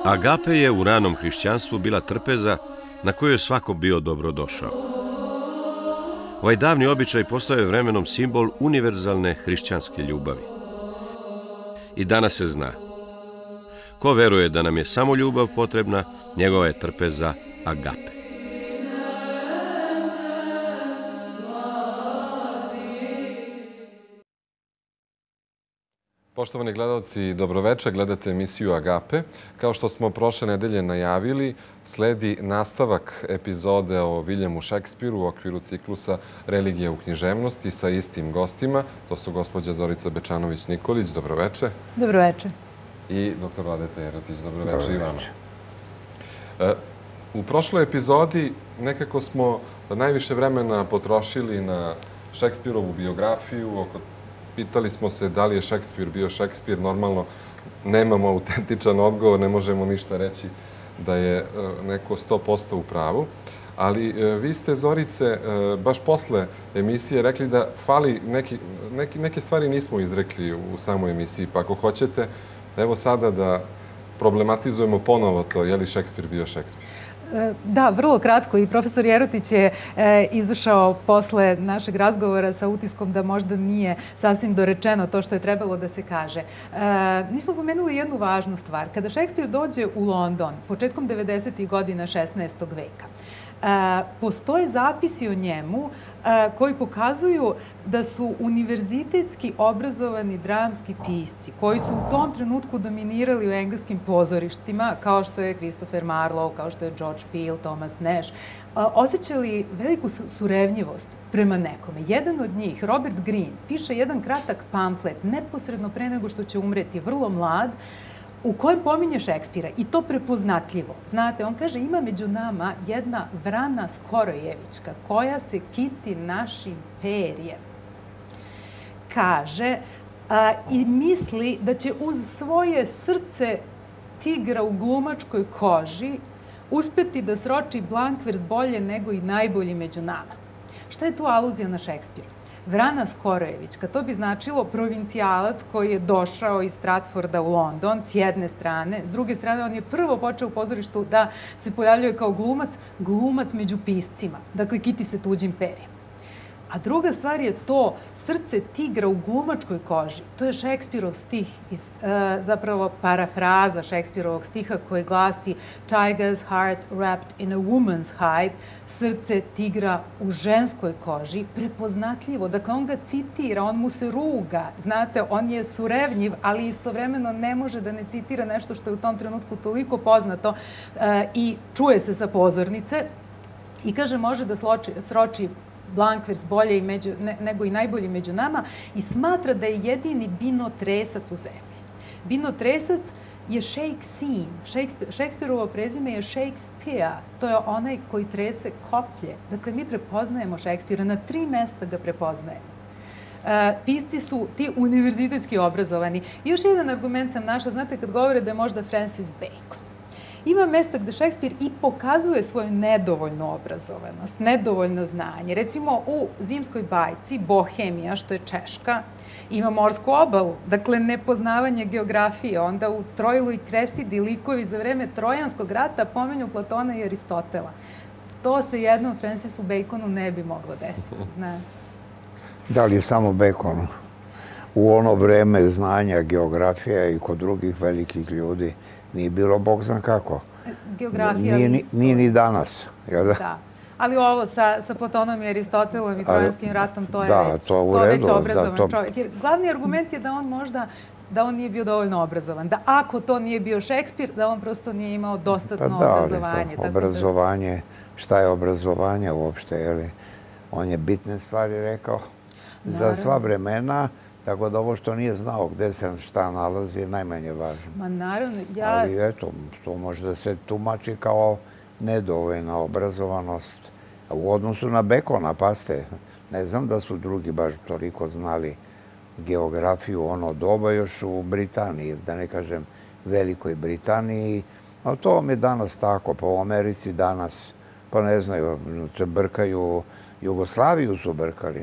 Agape je u ranom hrišćanstvu bila trpeza na kojoj je svako bio dobrodošao. Ovaj davni običaj postao je vremenom simbol univerzalne hrišćanske ljubavi. I danas se zna. Ko veruje da nam je samo ljubav potrebna, njegova je trpeza agape. Poštovani gledalci, dobroveče, gledate emisiju Agape. Kao što smo prošle nedelje najavili, sledi nastavak epizode o Williamu Shakespeareu u okviru ciklusa Religija u književnosti sa istim gostima. To su gospođa Zorica Bečanović-Nikolić, dobroveče. Dobroveče. I dr. Vladeta Jerotić, dobroveče i vama. U prošloj epizodi nekako smo najviše vremena potrošili na Shakespearovu biografiju. Pitali smo se da li je Shakespeare bio Shakespeare. Normalno, nemamo autentičan odgovor, ne možemo ništa reći da je neko 100% u pravu. Ali vi ste, Zorice, baš posle emisije rekli da fali neke stvari nismo izrekli u samoj emisiji. Pa ako hoćete, evo sada da problematizujemo ponovo to, je li Shakespeare bio Shakespeare? Da, vrlo kratko. I profesor Jerotić je izašao posle našeg razgovora sa utiskom da možda nije sasvim dorečeno to što je trebalo da se kaže. Nismo pomenuli jednu važnu stvar. Kada Shakespeare dođe u London početkom 90. godina 16. veka, postoje zapisi o njemu koji pokazuju da su univerzitetski obrazovani dramski pisci koji su u tom trenutku dominirali u engleskim pozorištima, kao što je Christopher Marlowe, kao što je George Peele, Thomas Nash, osjećali veliku surevnjivost prema nekome. Jedan od njih, Robert Greene, piše jedan kratak pamflet neposredno pre nego što će umreti, vrlo mlad, u kojem pominje Shakespearea i to prepoznatljivo. Znate, on kaže, ima među nama jedna vrana skorojevička koja se kiti našim perjem. Kaže i misli da će uz svoje srce tigra u glumačkoj koži uspeti da sroči Blankvers bolje nego i najbolji među nama. Šta je tu aluzija na Shakespearea? Vrana skorojevička, to bi značilo provincijalac koji je došao iz Stratforda u London s jedne strane, s druge strane on je prvo počeo u pozorištu da se pojavljuje kao glumac među piscima, dakle kiti se tuđim perjem. A druga stvar je to srce tigra u glumačkoj koži. To je Shakespeareov stih, zapravo parafraza Shakespeareovog stiha koji glasi Tiger's heart wrapped in a woman's hide, srce tigra u ženskoj koži, prepoznatljivo. Dakle, on ga citira, on mu se ruga. Znate, on je surevnjiv, ali istovremeno ne može da ne citira nešto što je u tom trenutku toliko poznato i čuje se sa pozornice i kaže može da sroči Blankvers bolje nego i najbolji među nama i smatra da je jedini binotresac u zemlji. Binotresac je Shakespeare. Shakespeareovo prezime je Shakespeare. To je onaj koji trese koplje. Dakle, mi prepoznajemo Shakespearea, na 3 mesta ga prepoznajemo. Pisci su ti univerzitetski obrazovani. I još jedan argument sam našla, znate, kad govore da je možda Francis Bacon. Ima mesta gde Shakespeare i pokazuje svoju nedovoljnu obrazovanost, nedovoljno znanje. Recimo u Zimskoj bajci, Bohemija, što je Češka, ima morsku obalu, dakle nepoznavanje geografije. Onda u Troilu i Kresidi likovi za vreme Trojanskog rata pominju Platona i Aristotela. To se jednom Francisu Baconu ne bi moglo desiti, znate. Da li je samo Baconu? U ono vreme znanja geografija i kod drugih velikih ljudi nije bilo bog zna kako. Geografija isto. Nije ni danas. Da. Ali ovo sa Platonom i Aristotelom i Trojanskim ratom, to je već obrazovan čovjek. Jer glavni argument je da on nije bio dovoljno obrazovan. Da ako to nije bio Shakespeare, da on prosto nije imao dostatno obrazovanje. Obrazovanje, šta je obrazovanje uopšte? On je bitne stvari rekao za sva vremena. Tako da ovo što nije znao gde se šta nalazi je najmanje važno. Ma naravno, Ali eto, to može da se tumači kao nedovoljna obrazovanost. U odnosu na Bacona, paste, ne znam da su drugi baš toliko znali geografiju ono doba još u Britaniji, da ne kažem Velikoj Britaniji. A to vam je danas tako, pa u Americi danas, pa ne znaju, brkaju Jugoslaviju su brkali.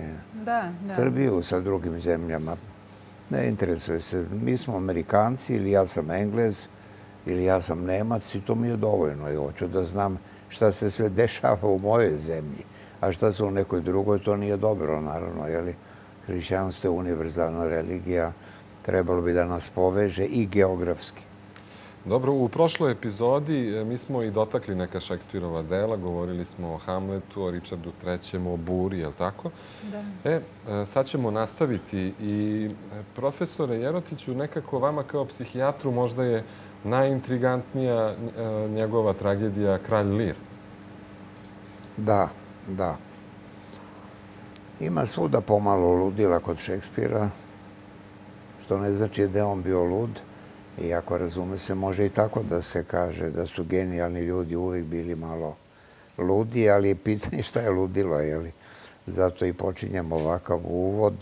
Srbiju sa drugim zemljama. Ne interesuje se. Mi smo Amerikanci ili ja sam Englez ili ja sam Nemac i to mi je dovoljno i hoću da znam šta se sve dešava u mojoj zemlji, a šta se u nekoj drugoj, to nije dobro, naravno, jer hrišćanstvo je univerzalna religija, trebalo bi da nas poveže i geografski. Dobro, u prošloj epizodi mi smo i dotakli neka Šekspirova dela, govorili smo o Hamletu, o Richardu III, o Buri, je li tako? Da. Sad ćemo nastaviti i profesore Jerotiću, nekako vama kao psihijatru možda je najintrigantnija njegova tragedija Kralj Lir. Da, da. Ima svuda pomalo ludila kod Šekspira, što ne znači da je on bio lud. Iako, razume se, može i tako da se kaže da su genijalni ljudi uvijek bili malo ludi, ali je pitanje šta je ludilo, jeli? Zato i počinjemo ovakav uvod.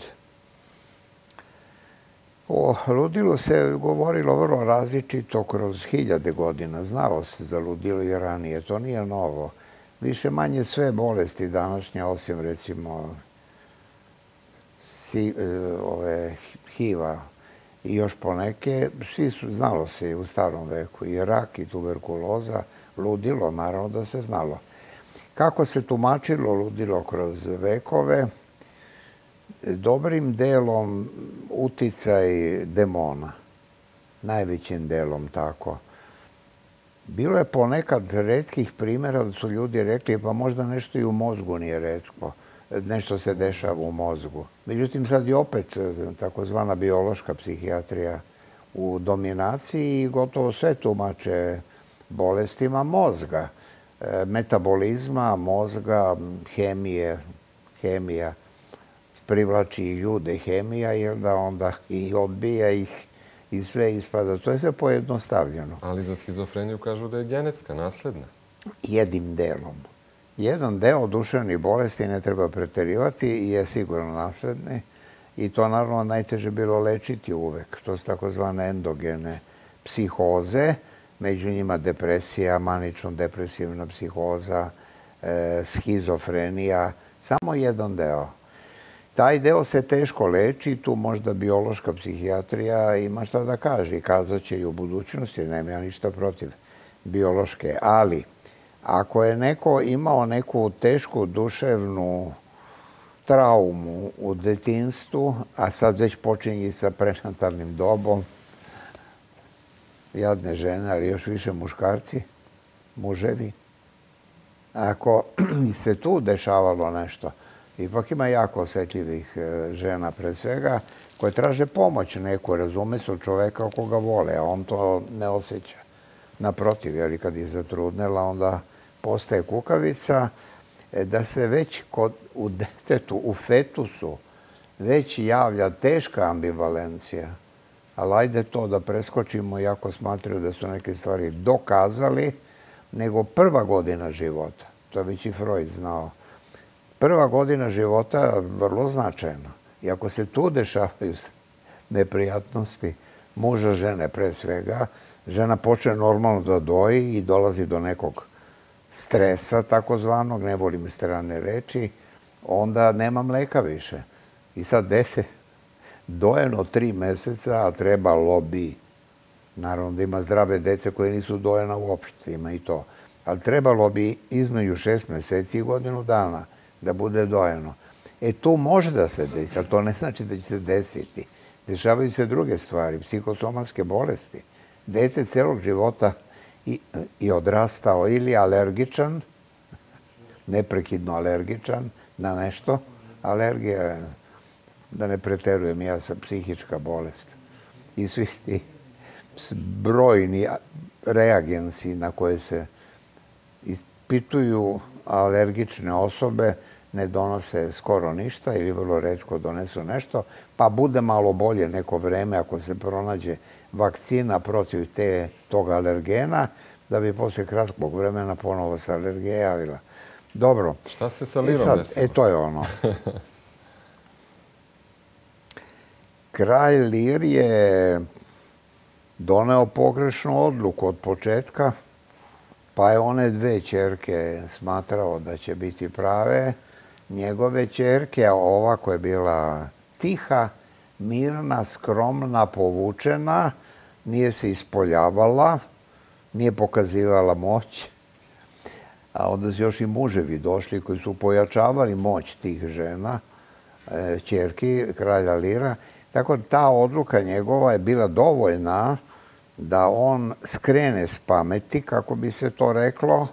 O ludilu se govorilo vrlo različito kroz hiljade godina. Znalo se za ludilo i ranije, to nije novo. Više manje sve bolesti današnje, osim recimo HIV-a, i još poneke, svi su, znalo se i u starom veku, i rak, i tuberkuloza, ludilo, naravno da se znalo. Kako se tumačilo ludilo kroz vekove? Dobrim delom uticaj demona, najvećim delom tako. Bilo je ponekad retkih primjera da su ljudi rekli pa možda nešto i u mozgu nije retko. Nešto se dešava u mozgu. Međutim, sad je opet takozvana biološka psihijatrija u dominaciji i gotovo sve tumače bolestima mozga, metabolizma, mozga, hemija, privlači i ljude hemija, jer da onda i odbija ih i sve ispada. To je sve pojednostavljeno. Ali za schizofreniju kažu da je genetska, nasledna. Jednim delom. Jedan deo duševnih bolesti, ne treba preterivati, je sigurno nasledni i to naravno najteže bilo lečiti uvek. To su takozvane endogene psihoze, među njima depresija, manično-depresivna psihoza, schizofrenija, samo jedan deo. Taj deo se teško leči, tu možda biološka psihijatrija ima šta da kaže i kazat će i u budućnosti, nema ja ništa protiv biološke, ali ako je neko imao neku tešku duševnu traumu u detinjstvu, a sad već počinje i sa prenatalnim dobom, jadne žene, ali još više muškarci, muževi, ako se tu dešavalo nešto, ipak ima jako osjetljivih žena pre svega, koje traže pomoć neku, razume se od čoveka koga vole, a on to ne osjeća. Naprotiv, jer kad je zatrudnela, onda postaje kukavica, da se već u detetu, u fetusu, već javlja teška ambivalencija. Ali ajde to da preskočimo, iako smatraju da su neke stvari dokazali, nego prva godina života. To je već i Freud znao. Prva godina života je vrlo značajna. I ako se tu dešavaju neprijatnosti muža, žene pre svega, žena počne normalno da doji i dolazi do nekog stresa, takozvanog, ne volim strane reči, onda nema mleka više. I sad dete dojeno 3 meseca, a trebalo bi, naravno da ima zdrave dece koje nisu dojena uopšte, ima i to, ali trebalo bi između 6 meseci i godinu dana da bude dojeno. Tu može da se desi, ali to ne znači da će se desiti. Dešavaju se druge stvari, psihosomatske bolesti. Dete celog života i odrastao ili alergičan, neprekidno alergičan na nešto. Alergija je, da ne preterujem, ja sam psihička bolest. I svi ti brojni reagensi na koje se ispituju alergične osobe ne donose skoro ništa ili vrlo retko donesu nešto, pa bude malo bolje neko vreme ako se pronađe vakcina protiv tog alergena, da bi posle kratkog vremena ponovo se alergija javila. Dobro. Šta se sa Lirom desilo? To je ono. Kralj Lir je doneo pogrešnu odluku od početka, pa je one 2 ćerke smatrao da će biti prave. Njegove ćerke, ova koja je bila tiha, mirna, skromna, povučena, nije se ispoljavala, nije pokazivala moć. A onda su još i muževi došli koji su pojačavali moć tih žena, ćerki kralja Lira. Tako da ta odluka njegova je bila dovoljna da on skrene s pameti, kako bi se to reklo.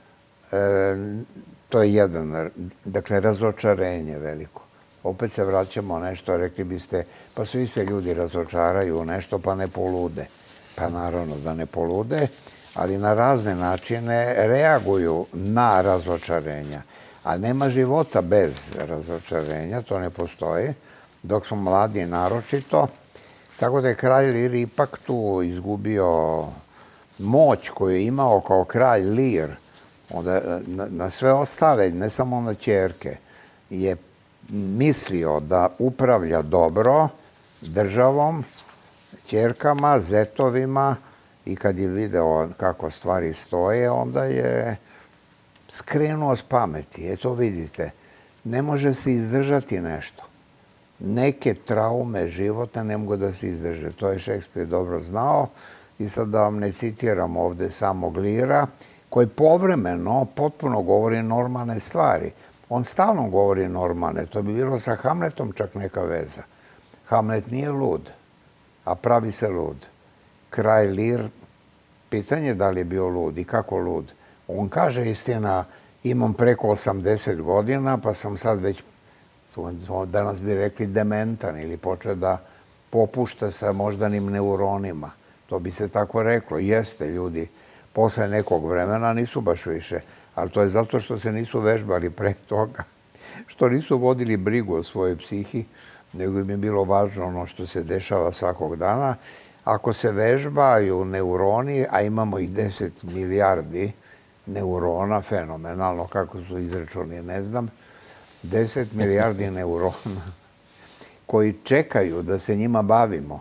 To je jedan, dakle, razočarenje veliko. Opet se vraćamo nešto, rekli biste, pa svi se ljudi razočaraju u nešto pa ne polude. Pa naravno da ne polude, ali na razne načine reaguju na razočarenja. A nema života bez razočarenja, to ne postoji, dok smo mladi naročito. Tako da je kralj Lir ipak tu izgubio moć koju je imao kao kralj Lir. Onda na sve ostale, ne samo na ćerke, je mislio da upravlja dobro državom, ćerkama, zetovima, i kad je video kako stvari stoje, onda je skrenuo s pameti. Eto vidite, ne može se izdržati nešto. Neke traume života ne mogu da se izdrže. To je Šekspir dobro znao. I sad da vam ne citiram ovde samog Lira, koji povremeno potpuno govori normalne stvari. On stalno govori normalne. To bi bilo sa Hamletom čak neka veza. Hamlet nije lud, a pravi se lud. Kralj Lir, pitanje da li je bio lud i kako lud. On kaže, istina, imam preko 80 godina, pa sam sad već, danas bi rekli, dementan ili počeo da popušta sa moždanim neuronima. To bi se tako reklo. Jeste, ljudi posle nekog vremena nisu baš više, ali to je zato što se nisu vežbali pre toga, što nisu vodili brigu o svojoj psihi, nego im je bilo važno ono što se dešava svakog dana. Ako se vežbaju neuroni, a imamo i 10 milijardi neurona, fenomenalno, kako su izračuni, ne znam, 10 milijardi neurona koji čekaju da se njima bavimo.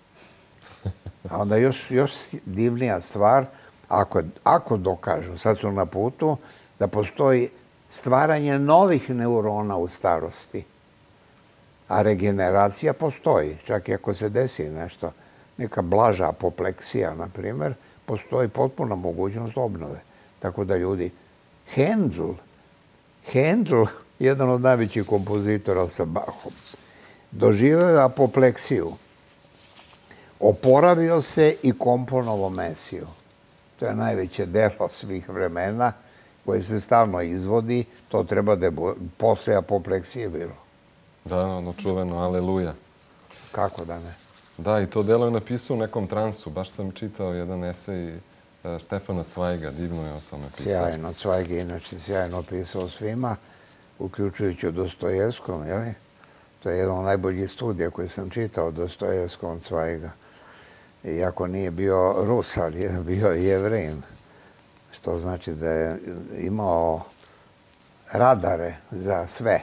A onda još divnija stvar, ako dokažu, sad su na putu, da postoji stvaranje novih neurona u starosti. A regeneracija postoji, čak i ako se desi nešto, neka blaža apopleksija, na primjer, postoji potpuna mogućnost obnove. Tako da ljudi, Handel, jedan od najvećih kompozitora sa Bachom, doživio je apopleksiju, oporavio se i komponovao Mesiju. To je najveće delo svih vremena koje se stalno izvodi. To treba da je posle apopleksije bilo. Da, ono čuveno, aleluja. Kako da ne? Da, i to delo je napisao u nekom transu. Baš sam čitao jedan esej Štefana Cvajga, divno je o tome pisao. Sjajno, Cvajg je inače sjajno pisao svima, uključujući o Dostojevskom, jel? To je jedan od najboljih studija koji sam čitao o Dostojevskom Cvajga. Iako nije bio Rus, ali je bio Jevrejin, što znači da je imao radare za sve.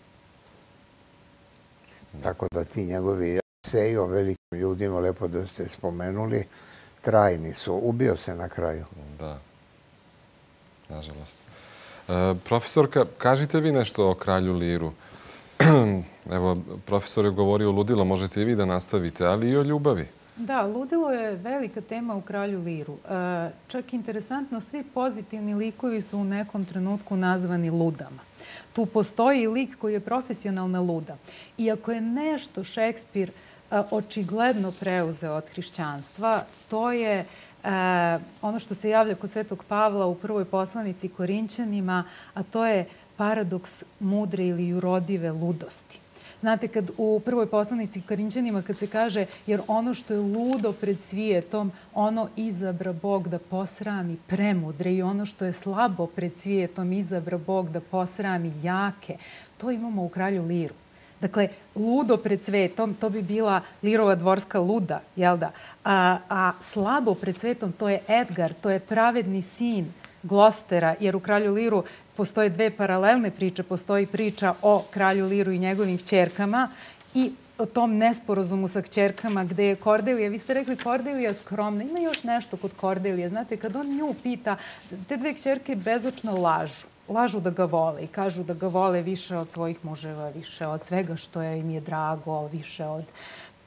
Tako da ti njegovi eseji o velikim ljudima, lepo da ste spomenuli, trajni su. Ubio se na kraju. Da, nažalost. Profesorka, kažite vi nešto o kralju Liru. Evo, profesor je govorio o ludilu, možete i vi da nastavite, ali i o ljubavi. Da, ludilo je velika tema u kralju Liru. Čak interesantno, svi pozitivni likovi su u nekom trenutku nazvani ludama. Tu postoji i lik koji je profesionalna luda. Iako je nešto Šekspir očigledno preuzeo od hrišćanstva, to je ono što se javlja kod Svetog Pavla u prvoj poslanici Korinćanima, a to je paradoks mudre ili jurodive ludosti. Znate, kad u prvoj poslanici Korinćanima, kad se kaže jer ono što je ludo pred svijetom, ono izabra Bog da posrami premudre, i ono što je slabo pred svijetom izabra Bog da posrami jake. To imamo u kralju Liru. Dakle, ludo pred svetom, to bi bila Lirova dvorska luda, jel da? A slabo pred svetom, to je Edgar, to je pravedni sin Glostera, jer u kralju Liru postoje dve paralelne priče. Postoji priča o kralju Liru i njegovim kćerkama i o tom nesporazumu sa kćerkama gde je Kordelija, vi ste rekli Kordelija skromna, ima još nešto kod Kordelije. Znate, kad on nju pita, te dve kćerke bezočno lažu. Lažu da ga vole i kažu da ga vole više od svojih muževa, više od svega što im je drago, više od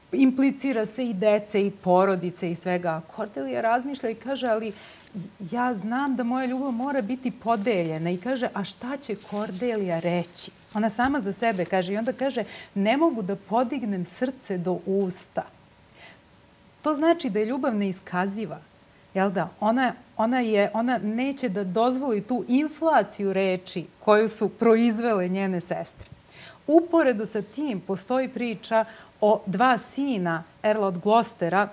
implicira se i dece i porodice i svega. Kordelija razmišlja i kaže, ali ja znam da moja ljubav mora biti podeljena. I kaže, a šta će Kordelija reći? Ona sama za sebe kaže. I onda kaže, ne mogu da podignem srce do usta. To znači da je ljubav neiskaziva. Jel da? Ona neće da dozvoli tu inflaciju reči koju su proizvele njene sestre. Uporedo sa tim postoji priča o dva sina Erla od Glostera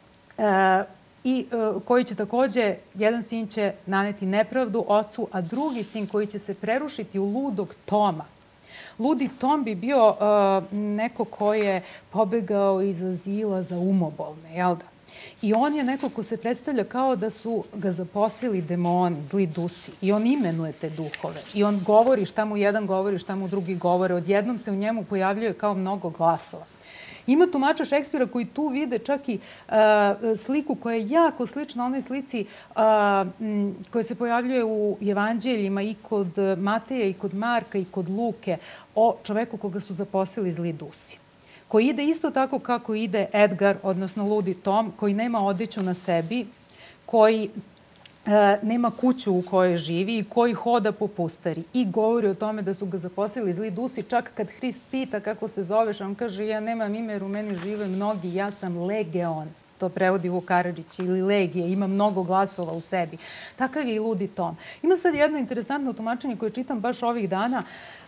i koji će takođe, jedan sin će naneti nepravdu ocu, a drugi sin koji će se prerušiti u ludog Toma. Ludi Tom bi bio neko ko je pobegao iz azila za umobolne, jel da? I on je neko ko se predstavlja kao da su ga zaposlili demoni, zli dusi. I on imenuje te duhove. I on govori šta mu jedan govori, šta mu drugi govore. Odjednom se u njemu pojavljuje kao mnogo glasova. Ima tumača Šekspira koji tu vide čak i sliku koja je jako slična onoj slici koja se pojavljuje u evanđeljima i kod Mateja, i kod Marka, i kod Luke o čoveku koga su zaposlili zli dusi. Koji ide isto tako kako ide Edgar, odnosno Ludi Tom, koji nema odeću na sebi, koji nema kuću u kojoj živi i koji hoda po pustari. I govori o tome da su ga zaposlili zli dusi. Čak kad Hrist pita kako se zoveš, on kaže, ja nemam ime jer u meni žive mnogi, ja sam Legeon. To prevodi Vuk Karadžić, ili Legije, ima mnogo glasova u sebi. Takav je i Ludi Tom. Ima sad jedno interesantno tumačenje koje čitam baš ovih dana,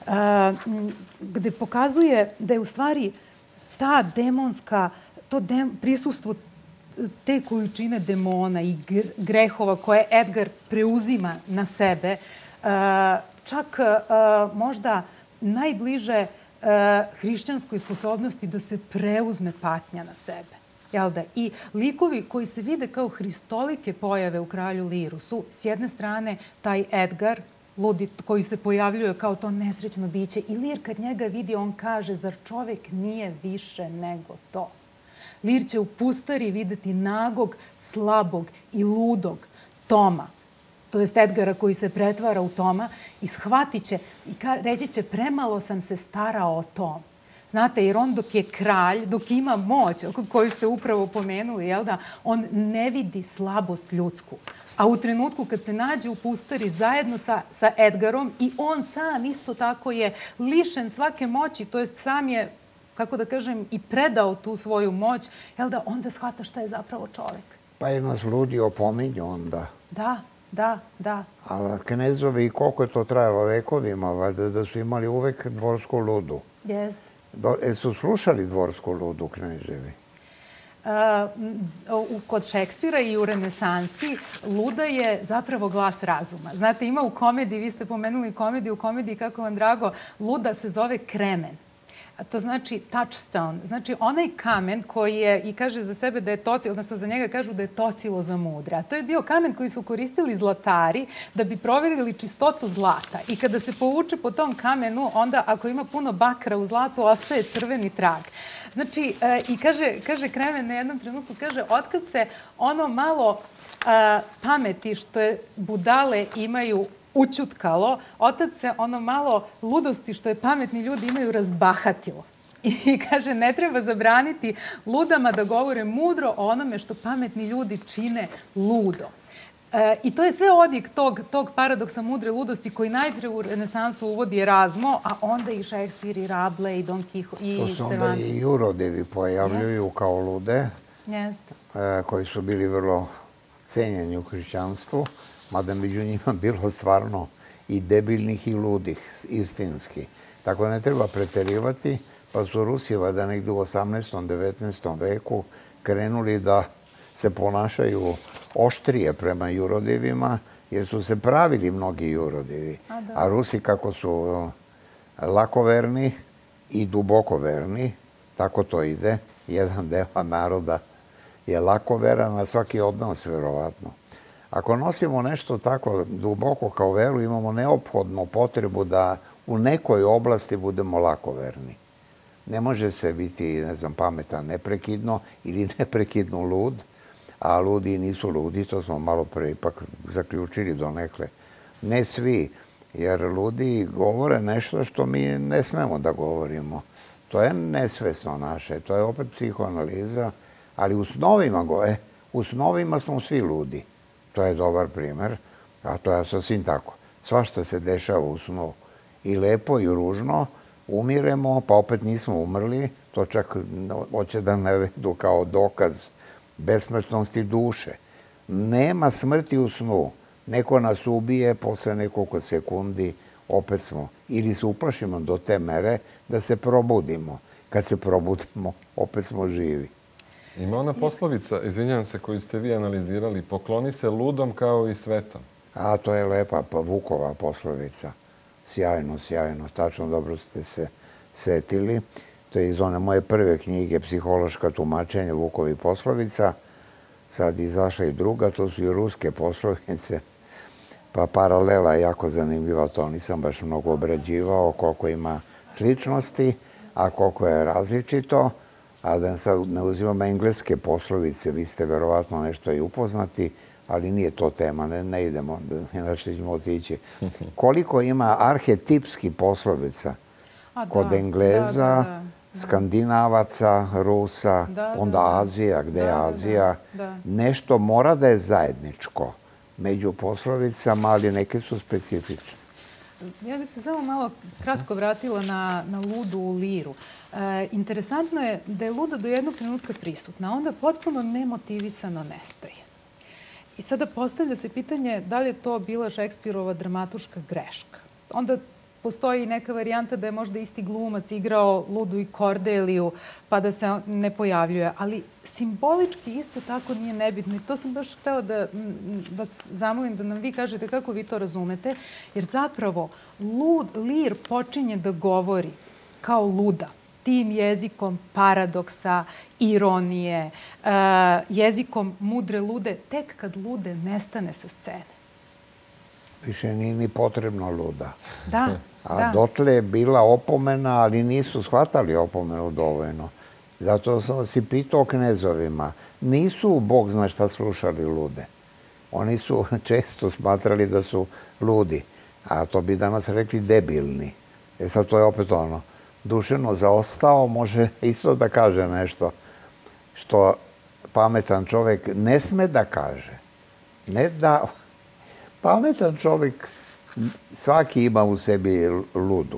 gde pokazuje da je u stvari ta demonska, to prisustvo te količine demona i grehova koje Edgar preuzima na sebe, čak možda najbliže hrišćanskoj sposobnosti da se preuzme patnja na sebe. Jel da? I likovi koji se vide kao hristolike pojave u Kralju Liru su s jedne strane taj Edgar, Ludi, koji se pojavljuje kao to nesrećno biće. I Lir kad njega vidi, on kaže, zar čovek nije više nego to? Lir će u pustari videti nagog, slabog i ludog Toma, to jest Edgara koji se pretvara u Toma, i shvatit će i reći će, premalo sam se starao o tom. Znate, jer on dok je kralj, dok ima moć, koju ste upravo pomenuli, jel da, on ne vidi slabost ljudsku. A u trenutku kad se nađe u pustari zajedno sa Edgarom i on sam isto tako je lišen svake moći, to jest sam je, kako da kažem, i predao tu svoju moć, jel da, onda shvata šta je zapravo čovek. Pa je nas ludi opominju onda. Da. A knezovi, koliko je to trajalo vekovima, valjda da su imali uvek dvorsku ludu. Jeste. Su slušali dvorsku ludu kneževi? Kod Šekspira i u renesansi luda je zapravo glas razuma. Znate, ima u komediji, vi ste pomenuli komediju, u komediji, kako vam drago, luda se zove kremen. To znači touchstone. Znači onaj kamen koji je, i kaže za sebe da je tocilo, odnosno za njega kažu da je tocilo za mudre. A to je bio kamen koji su koristili zlatari da bi proverili čistotu zlata. I kada se povuče po tom kamenu, onda ako ima puno bakra u zlatu, ostaje crveni trag. Znači, i kaže Kremen na jednom trenutku, kaže, otkad se ono malo pameti što je budale imaju učutkalo, otad se ono malo ludosti što je pametni ljudi imaju razbahatilo. I kaže, ne treba zabraniti ludama da govore mudro o onome što pametni ljudi čine ludo. I to je sve odjek tog paradoksa mudre ludosti koji najpre u renesansu uvodi Erazmo, a onda i Šekspir, i Rabelais, i Don Quixote, i Cervantes. To se onda i jurodevi pojavljuju kao lude, koji su bili vrlo cenjeni u hrišćanstvu, mada među njima bilo stvarno i debilnih i ludih, istinski. Tako ne treba preterivati, pa su Rusi vada negdje u 18. 19. veku krenuli da se ponašaju oštrije prema jurodevima, jer su se pravili mnogi jurodevi. A Rusi, kako su lakoverni i dubokoverni, tako to ide, jedan deo naroda je lakoveran, a svaki od nas verovatno. Ako nosimo nešto tako duboko kao veru, imamo neophodnu potrebu da u nekoj oblasti budemo lakoverni. Ne može se biti, ne znam, pametan neprekidno ili neprekidno lud, a ludi nisu ludi, to smo malo pre ipak zaključili donekle. Ne svi, jer ludi govore nešto što mi ne smemo da govorimo. To je nesvesno naše, to je opet psihoanaliza, ali u snovima smo svi ludi. To je dobar primer, a to je sasvim tako. Svašta se dešava u snu. I lepo i ružno, umiremo, pa opet nismo umrli. To čak hoće da navedu kao dokaz besmrtnosti duše. Nema smrti u snu. Neko nas ubije, posle nekoliko sekundi opet smo. Ili se uplašimo do te mere da se probudimo. Kad se probudimo, opet smo živi. Ima ona poslovica, izvinjam se, koju ste vi analizirali, pokloni se ludom kao i svetom. A to je lepa Vukova poslovica. Sjajno, sjajno. Tačno dobro ste se setili. To je iz one moje prve knjige Psihološka tumačenja Vukovih poslovica. Sad izašla i druga, to su i ruske poslovice. Pa paralela je jako zanimljiva, to nisam baš mnogo obrađivao, koliko ima sličnosti, a koliko je različito. A da sad ne uzimam engleske poslovice, vi ste verovatno nešto i upoznati, ali nije to tema, ne idemo, inače ćemo otići. Koliko ima arhetipski poslovica kod Engleza, Skandinavaca, Rusa, onda Azija, gde je Azija. Nešto mora da je zajedničko među poslovicama, ali neke su specifične. Ja bih se samo malo kratko vratila na ludu u liru. Interesantno je da je luda do jednog trenutka prisutna, a onda potpuno nemotivisano nestaje. I sada postavlja se pitanje da li je to bila Šekspirova dramatuška greška. Onda postoji neka varijanta da je možda isti glumac igrao ludu i Kordeliju pa da se ne pojavljuje. Ali simbolički isto tako nije nebitno. I to sam baš htela da vas zamolim da nam vi kažete kako vi to razumete. Jer zapravo lir počinje da govori kao luda. Tim jezikom paradoksa, ironije, jezikom mudre lude, tek kad lude nestane sa scene. Više nije ni potrebno luda. Da. A dotle je bila opomena, ali nisu shvatali opomenu dovoljno. Zato sam vas i pitao knezovima. Nisu, Bog zna šta, slušali lude. Oni su često smatrali da su ludi, a to bi danas rekli debilni. Sad to je opet ono. Duševno zaostao, može isto da kaže nešto što pametan čovek ne sme da kaže. Ne da... Pametan čovek, svaki ima u sebi ludu.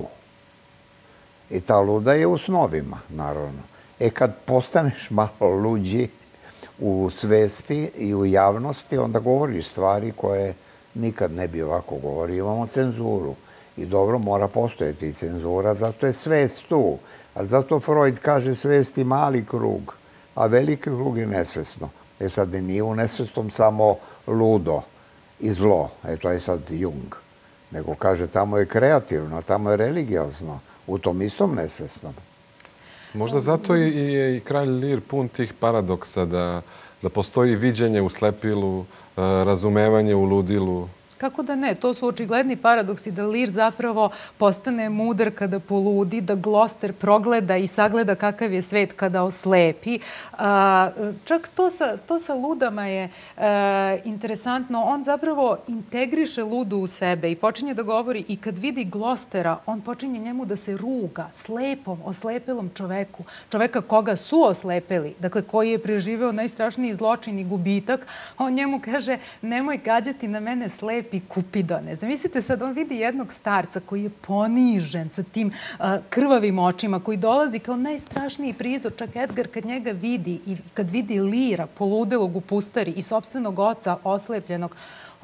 I ta luda je u snovima, naravno. Kad postaneš malo luđi u svesti i u javnosti, onda govoriš stvari koje nikad ne bi ovako govorio. Imamo cenzuru. I dobro, mora postojati cenzura, zato je svest tu. Ali zato Freud kaže svest i mali krug, a veliki krug je nesvesno. Sad nije u nesvestom samo ludo i zlo, to je sad Jung. Nego kaže tamo je kreativno, tamo je religiozno, u tom istom nesvesnom. Možda zato je i Kralj Lir pun tih paradoksa, da postoji viđenje u slepilu, razumevanje u ludilu. Kako da ne? To su očigledni paradoksi da lir zapravo postane mudar kada poludi, da Gloster progleda i sagleda kakav je svet kada oslepi. Čak to sa ludama je interesantno. On zapravo integriše ludu u sebe i počinje da govori i kad vidi Glostera, on počinje njemu da se ruga slepom, oslepelom čoveku. Čoveka koga su oslepeli, dakle koji je preživeo najstrašniji zločin i gubitak. On njemu kaže, nemoj gađati na mene slep i Kupidone. Zamislite sad, on vidi jednog starca koji je ponižen sa tim krvavim očima, koji dolazi kao najstrašniji prizor. Čak Edgar kad njega vidi i kad vidi Lira poludelog u pustari i sopstvenog oca oslepljenog,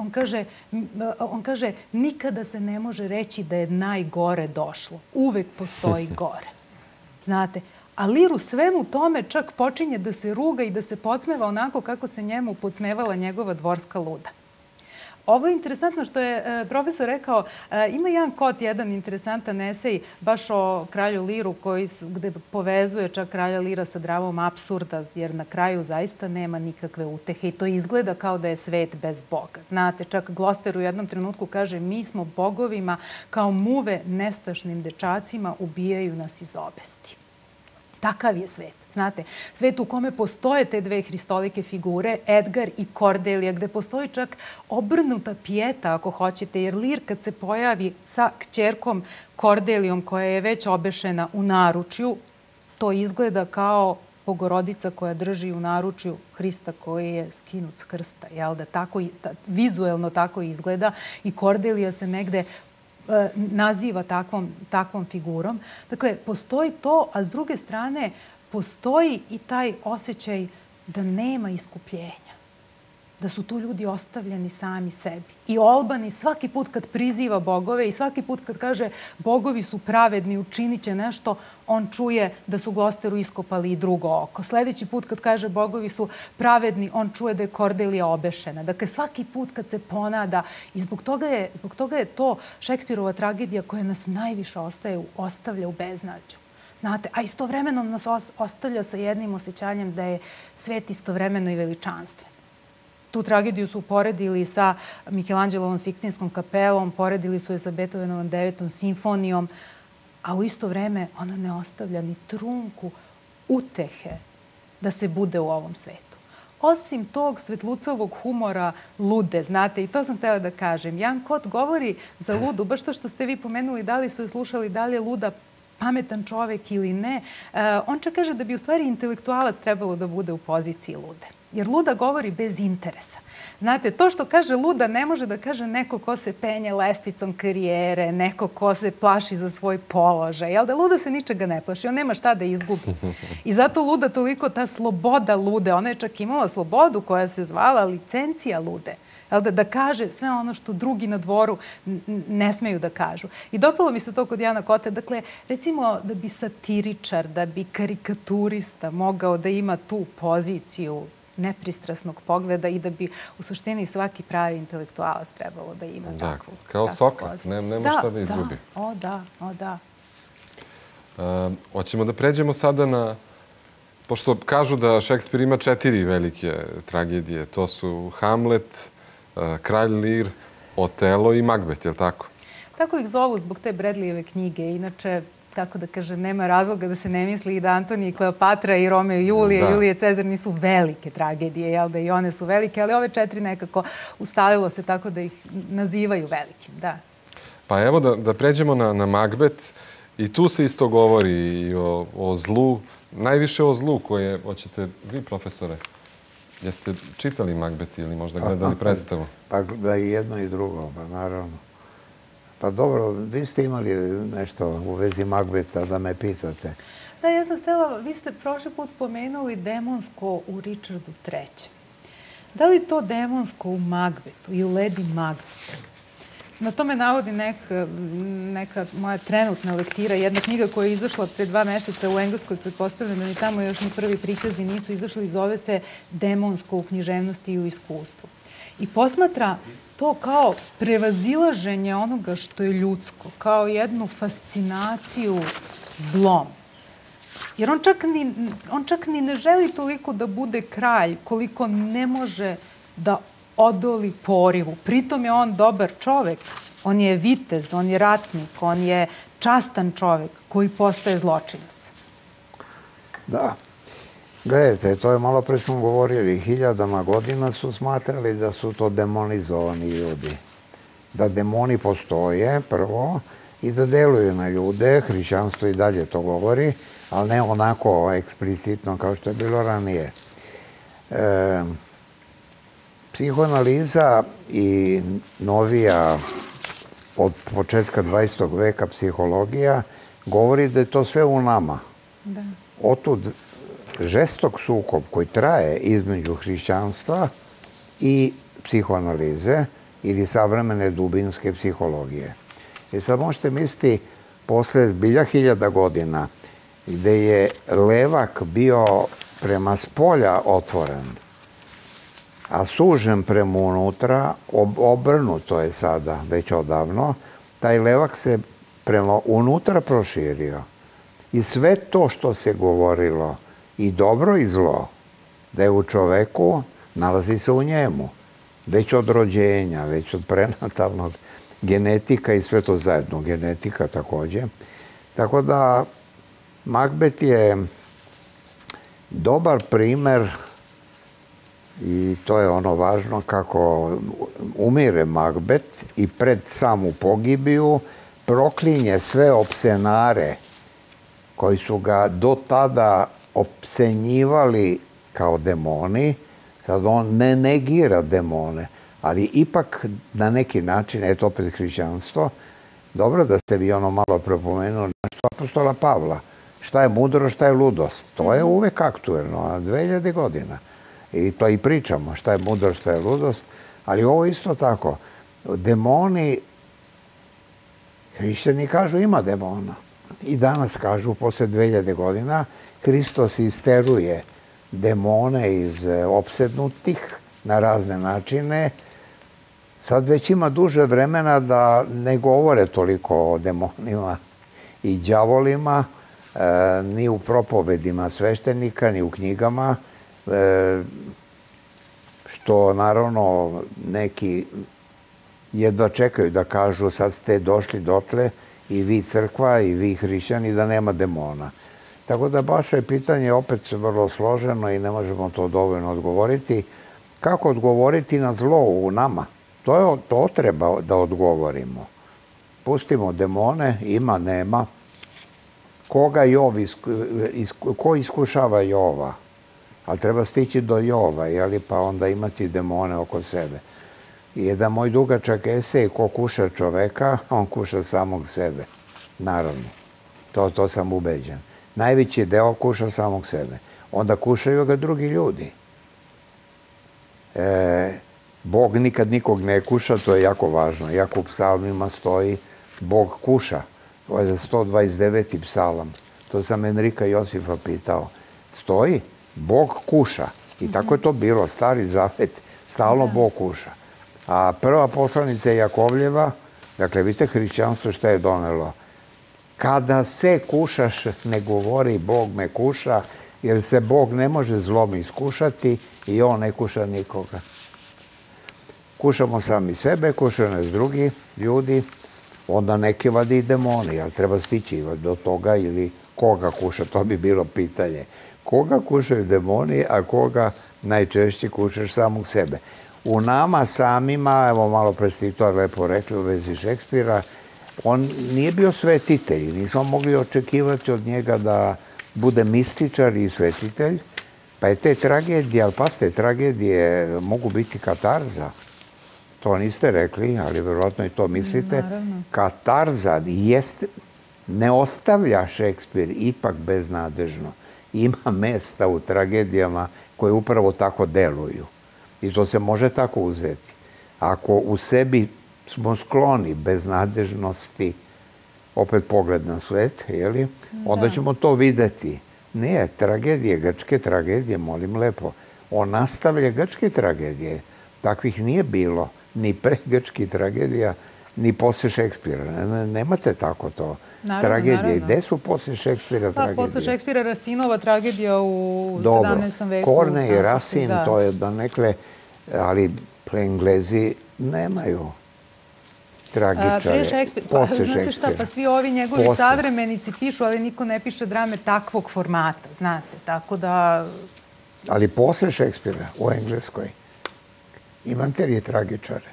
on kaže nikada se ne može reći da je najgore došlo. Uvek postoji gore. Znate, a Lir u svemu tome čak počinje da se ruga i da se podsmeva onako kako se njemu podsmevala njegova dvorska luda. Ovo je interesantno što je profesor rekao. Ima jedan interesantan esej baš o kralju Liru gde povezuje čak kralja Lira sa dravom apsurda, jer na kraju zaista nema nikakve utehe i to izgleda kao da je svet bez Boga. Znate, čak Gloster u jednom trenutku kaže mi smo bogovima kao muve nestašnim dečacima, ubijaju nas iz obesti. Takav je svet. Znate, svet u kome postoje te dve hristolike figure, Edgar i Kordelija, gde postoji čak obrnuta pijeta, ako hoćete, jer Lir kad se pojavi sa kćerkom Kordelijom, koja je već obešena u naručju, to izgleda kao Bogorodica koja drži u naručju Hrista koji je skinut s krsta. Jel da vizuelno tako izgleda i Kordelija se negde naziva takvom figurom. Dakle, postoji to, a s druge strane postoji i taj osjećaj da nema iskupljenja. Da su tu ljudi ostavljeni sami sebi. I Olbani svaki put kad priziva bogove i svaki put kad kaže bogovi su pravedni, učinit će nešto, on čuje da su Glosteru iskopali i drugo oko. Sljedeći put kad kaže bogovi su pravedni, on čuje da je Kordelija obešena. Dakle, svaki put kad se ponada i zbog toga je to Šekspirova tragedija koja nas najviše ostavlja u beznađu. Znate, a istovremeno nas ostavlja sa jednim osjećanjem da je svet istovremeno i veličanstven. Tu tragediju su poredili sa Mikelanđelovom Sikstinskom kapelom, poredili su je sa Beethovenovom 9. simfonijom, a u isto vreme ona ne ostavlja ni trunku utehe da se bude u ovom svetu. Osim tog svetlucovog humora lude, znate, i to sam htjela da kažem. Jan Kot govori za ludu, baš to što ste vi pomenuli, da li su je slušali, da li je luda pametan čovek ili ne. On čak kaže da bi u stvari intelektualac trebalo da bude u poziciji lude. Jer luda govori bez interesa. Znate, to što kaže luda ne može da kaže neko ko se penje lestvicom karijere, neko ko se plaši za svoj položaj. Jel da luda se ničega ne plaši, on nema šta da izgubi. I zato luda toliko, ta sloboda lude, ona je čak imala slobodu koja se zvala licencija lude. Da kaže sve ono što drugi na dvoru ne smeju da kažu. I dopalo mi se to kod Jana Kota. Dakle, recimo da bi satiričar, da bi karikaturista mogao da ima tu poziciju nepristrasnog pogleda i da bi u suštini svaki pravi intelektualac trebalo da ima takvu poziciju. Kao Sokrat, nema šta da izgubi. Da. Hoćemo da pređemo sada na... Pošto kažu da Šekspir ima 4 velike tragedije. To su Hamlet, Kralj Lir, Otelo i Magbet, je li tako? Tako ih zovu zbog te Bradleyjeve knjige. Inače, kako da kažem, nema razloga da se ne misli i da Antonij i Kleopatra i Romeo i Julije, Julije i Cezar nisu velike tragedije, jel da i one su velike, ali ove 4 nekako ustalilo se tako da ih nazivaju velikim, da. Pa evo da pređemo na Magbet i tu se isto govori i o zlu, najviše o zlu koje, hoćete vi, profesore, jeste čitali Magbet ili možda gledali predstavu? Pa da i jedno i drugo, pa naravno. Pa dobro, vi ste imali nešto u vezi Magbeta da me pitate. Da, ja sam htjela, vi ste prošli put pomenuli demonsko u Richardu III. Da li to demonsko u Magbetu i u Lady Macbeth? Na to me navodi neka moja trenutna lektira, jedna knjiga koja je izašla pre 2 meseca u Engleskoj, pretpostavljam da ni tamo još ni prvi prikazi nisu izašli, zove se Demonsko u književnosti i u iskustvu. I posmatra to kao prevazilaženje onoga što je ljudsko, kao jednu fascinaciju zlom. Jer on čak ni ne želi toliko da bude kralj, koliko ne može da odoli porivu. Pritom je on dobar čovek, on je vitez, on je ratnik, on je častan čovek koji postaje zločinac. Da. Gledajte, to je malo pre smo govorili, 1000 godina su smatrali da su to demonizovani ljudi. Da demoni postoje, prvo, i da deluju na ljude. Hrišćanstvo i dalje to govori, ali ne onako eksplicitno kao što je bilo ranije. Psihoanaliza i novija od početka 20. veka psihologija govori da je to sve u nama. Otud žestok sukob koji traje između hrišćanstva i psihoanalize ili savremene dubinske psihologije. I sad možete misliti, posle zbilja 1000 godina, gde je levak bio prema spolja otvoren, a sužen prema unutra, obrnuto je sada, već odavno, taj levak se prema unutra proširio. I sve to što se govorilo, i dobro i zlo, da je u čoveku, nalazi se u njemu. Već od rođenja, već od prenatalnog, genetika i sve to zajedno, genetika također. Tako da Magbet je dobar primer i to je ono važno kako umire Magbet i pred samu pogibiju proklinje sve opsenare koji su ga do tada opsenjivali kao demoni. Sad on ne negira demone, ali ipak na neki način, eto opet hrišćanstvo, dobro da ste vi ono malo prepomenuli nešto apostola Pavla. Šta je mudro, šta je ludost? To je uvek aktuelno, 2000 godina. I to i pričamo, šta je mudro, šta je ludost. Ali ovo isto tako. Demoni, hrišćani kažu ima demona. I danas kažu, posle 2000 godina, Hristos isteruje demone iz opsednutih na razne načine. Sad već ima duže vremena da ne govore toliko o demonima i đavolima, ni u propovedima sveštenika, ni u knjigama, što naravno neki jedva čekaju da kažu sad ste došli dotle i vi crkva i vi hrišćani da nema demona. Tako da baš je pitanje opet vrlo složeno i ne možemo to dovoljno odgovoriti. Kako odgovoriti na zlo u nama? To treba da odgovorimo. Pustimo demone, ima, nema. Ko iskušava Jova? Ali treba stići do Jova, pa onda imati demone oko sebe. Jedan moj dugačak esej, ko kuša čoveka, on kuša samog sebe. Naravno, to sam ubeđen. Najveći deo kuša samog sebe. Onda kušaju ga drugi ljudi. Bog nikad nikog ne kuša, to je jako važno. Iako u psalmima stoji Bog kuša. To je 129. psalam. To sam Enrika Josifa pitao. Stoji, Bog kuša. I tako je to bilo, Stari Zavet, stalno Bog kuša. A prva poslanica Jakovljeva, dakle, vidite hrišćanstvo šta je donelo. Kada se kušaš, ne govori Bog me kuša, jer se Bog ne može zlom iskušati i on ne kuša nikoga. Kušamo sami sebe, kušaju nas drugi ljudi, onda neke vadi i demoni, ali treba stići do toga ili koga kuša, to bi bilo pitanje. Koga kušaju demoni, a koga najčešće kušaš samog sebe? U nama samima, evo malo pre ste i to lepo rekli u vezi Šekspira, on nije bio svetitelj, nismo mogli očekivati od njega da bude mističar i svetitelj, pa je te tragedije, ali pasite, tragedije mogu biti katarza. To niste rekli, ali verovatno i to mislite. Katarza ne ostavlja Šekspir ipak beznadežno. Ima mesta u tragedijama koje upravo tako deluju. I to se može tako uzeti. Ako u sebi smo skloni beznadežnosti, opet pogled na svet, onda ćemo to videti. Ne, tragedije, grčke tragedije, molim lepo. On nastavlja grčke tragedije. Takvih nije bilo ni pre grčkih tragedija, ni posle Šekspira. Nemate tako to. Tragedije. Gde su posle Šekspira tragedije? Posle Šekspira Rasinova tragedija u 17. veku. Korne i Rasin, to je da nekle, ali Englezi nemaju tragičare. Posle Šekspira. Znate šta, pa svi ovi njegovi savremenici pišu, ali niko ne piše drame takvog formata, znate, tako da... Ali posle Šekspira u Engleskoj imate li tragičare?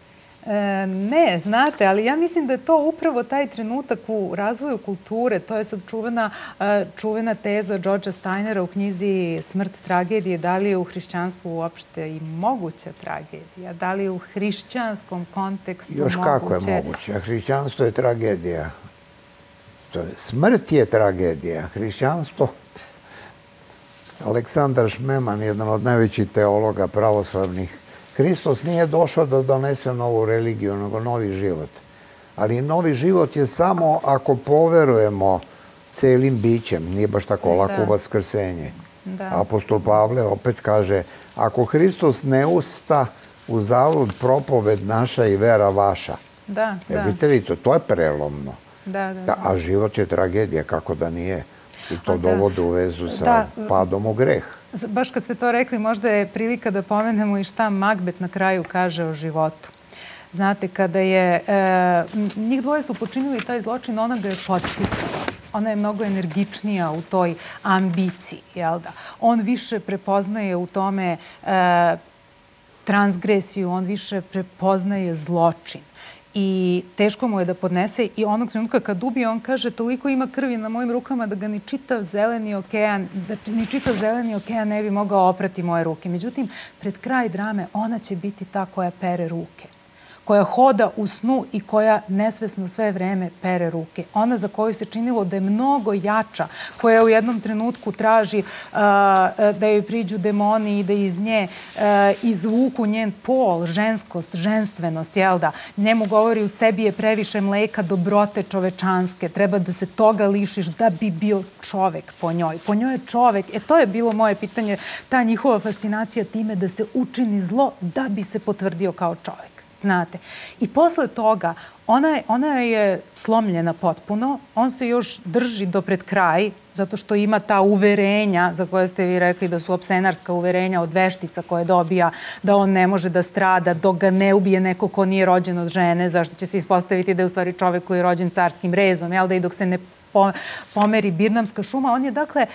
Ne, znate, ali ja mislim da je to upravo taj trenutak u razvoju kulture. To je sad čuvena teza Georgea Steinera u knjizi Smrt tragedije. Da li je u hrišćanstvu uopšte i moguća tragedija? Da li je u hrišćanskom kontekstu moguće? Još kako je moguće? Hrišćanstvo je tragedija. Smrt je tragedija. Hrišćanstvo... Aleksandar Šmeman, jedan od najvećih teologa pravoslavnih, Hristos nije došao da donese novu religiju, nego novi život. Ali novi život je samo ako poverujemo celim bićem. Nije baš tako lako vaskrsenje. Apostol Pavle opet kaže, ako Hristos ne usta u zalud propoved naša i vera vaša. Vidite vi to je prelomno. A život je tragedija, kako da nije. I to dovode u vezu sa padom u greh. Baš kad ste to rekli, možda je prilika da pomenemo i šta Magbet na kraju kaže o životu. Znate, kada je... Njih dvoje su počinili taj zločin, ona ga je podsticala. Ona je mnogo energičnija u toj ambiciji, jel da? On više prepoznaje u tome transgresiju, on više prepoznaje zločin. i teško mu je da podnese i onog trenutka kad ubije, on kaže toliko ima krvi na mojim rukama da ga ni čitav zeleni okean ne bi mogao oprati moje ruke. Međutim, pred kraj drame ona će biti ta koja pere ruke, koja hoda u snu i koja nesvesno sve vreme pere ruke. Ona za koju se činilo da je mnogo jača, koja u jednom trenutku traži da joj priđu demoni i da iz nje izvuku njen pol, ženskost, ženstvenost, jel da? Njemu govori u tebi je previše mleka, dobrote čovečanske, treba da se toga lišiš da bi bio čovek po njoj. Po njoj je čovek. To je bilo moje pitanje, ta njihova fascinacija time da se učini zlo da bi se potvrdio kao čovek. Znate. I posle toga ona je slomljena potpuno, on se još drži do pred kraj, zato što ima ta uverenja za koje ste vi rekli da su opsenarska uverenja od veštica koje dobija, da on ne može da strada dok ga ne ubije neko ko nije rođen od žene, zašto će se ispostaviti da je u stvari čovek koji je rođen carskim rezom, jel da, i dok se ne pomeri birnamska šuma. On je, dakle,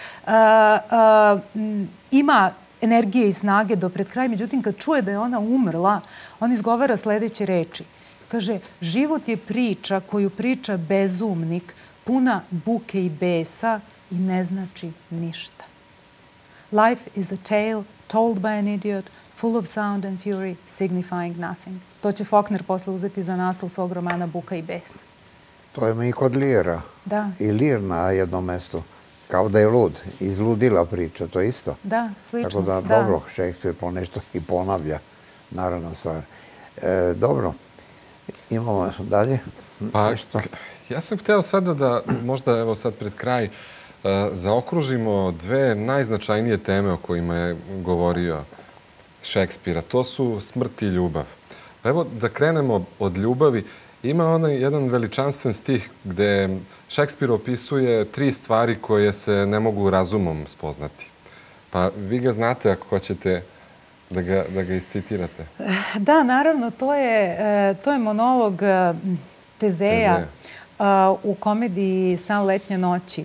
ima energije i snage do pred kraj, međutim, kad čuje da je ona umrla, on izgovara sledeće reči. Kaže, život je priča koju priča bezumnik, puna buke i besa i ne znači ništa. Life is a tale told by an idiot, full of sound and fury, signifying nothing. To će Faulkner posle uzeti za naslov svog romana Buka i bes. To je i kod Lira. Da. I Lir na jednom mestu. Kao da je lud. Izludila priča, to isto. Da, slično. Tako da, dobro, Šekspir ponešto i ponavlja, naravno stvar. Dobro, imamo dalje nešto. Ja sam hteo sada da, možda evo sad pred kraj, zaokružimo dve najznačajnije teme o kojima je govorio Šekspir. To su smrt i ljubav. Evo da krenemo od ljubavi. Ima onaj jedan veličanstven stih gde Šekspir opisuje 3 stvari koje se ne mogu razumom spoznati. Pa vi ga znate ako hoćete da ga iscitirate. Da, naravno, to je monolog Tezeja u komediji San letnje noći.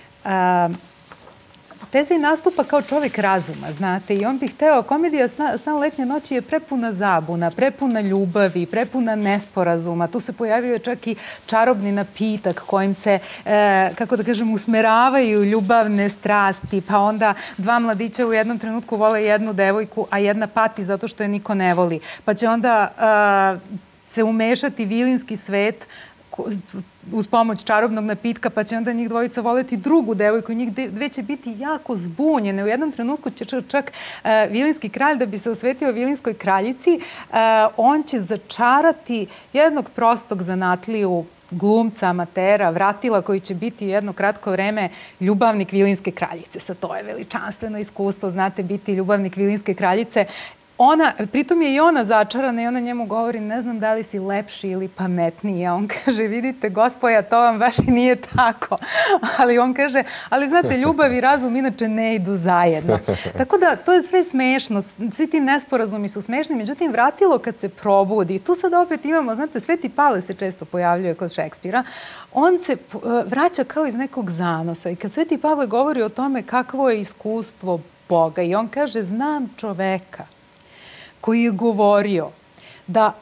Tezej nastupa kao čovjek razuma, znate, i on bi hteo, komedija San letnje noći je prepuna zabuna, prepuna ljubavi, prepuna nesporazuma. Tu se pojavio čak i čarobni napitak kojim se, kako da kažem, usmeravaju ljubavne strasti, pa onda 2 mladića u jednom trenutku vole jednu devojku, a jedna pati zato što je niko ne voli. Pa će onda se umešati vilinski svet uz pomoć čarobnog napitka, pa će onda njih dvojica voleti drugu devojku i njih dve će biti jako zbunjene. U jednom trenutku će čak vilinski kralj, da bi se osvetio vilinskoj kraljici, on će začarati jednog prostog zanatliju glumca, amatera, vratila koji će biti jedno kratko vreme ljubavnik vilinske kraljice. Sad, to je veličanstveno iskustvo, znate, biti ljubavnik vilinske kraljice. Pritom je i ona začarana i ona njemu govori, ne znam da li si lepši ili pametniji. A on kaže, vidite, gospoja, to vam baš i nije tako. Ali on kaže, ali znate, ljubav i razum inače ne idu zajedno. Tako da, to je sve smešno. Svi ti nesporazumi su smešni. Međutim, vratilo kad se probudi. Tu sad opet imamo, znate, Sveti Pavle se često pojavljuje kod Šekspira. On se vraća kao iz nekog zanosa. I kad Sveti Pavle govori o tome kakvo je iskustvo Boga i on kaže, znam čoveka koji je govorio da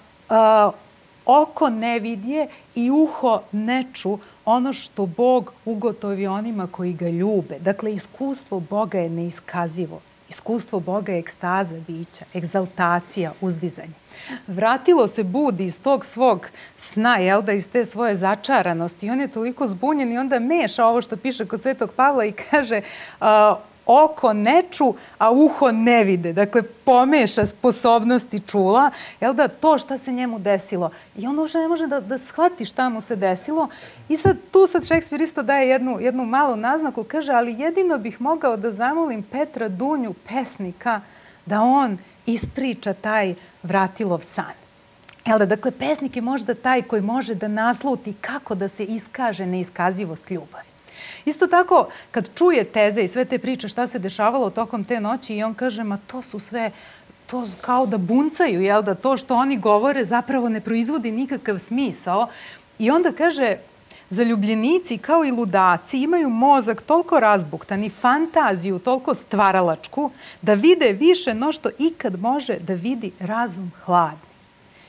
oko ne vidje i uho ne ču ono što Bog ugotovi onima koji ga ljube. Dakle, iskustvo Boga je neiskazivo. Iskustvo Boga je ekstaza bića, egzaltacija, uzdizanje. Vratilo se budi iz tog svog sna, jel da, iz te svoje začaranosti. I on je toliko zbunjen i onda meša ovo što piše kod Svetog Pavla i kaže oko ne ču, a uho ne vide. Dakle, pomeša sposobnosti čula, jel da, to šta se njemu desilo. I on uopšte ne može da shvati šta mu se desilo. I sad, tu sad Šekspir isto daje jednu malu naznaku, kaže, ali jedino bih mogao da zamolim Petra Dunju, pesnika, da on ispriča taj Vratilov san. Jel da, dakle, pesnik je možda taj koji može da nasluti kako da se iskaže neiskazivost ljubavi. Isto tako, kad čuje Teze i sve te priče šta se dešavalo tokom te noći i on kaže, ma to su sve, to kao da buncaju, jel da, to što oni govore zapravo ne proizvodi nikakav smisao. I onda kaže, zaljubljenici kao i ludaci imaju mozak toliko razbuktan i fantaziju toliko stvaralačku da vide više no što ikad može da vidi razum hladni.